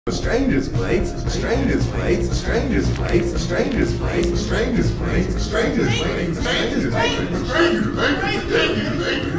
Strangers place, strangers place, strangers place, strangers place, strangers place, strangers place, strangers place, strangers place, strangers place.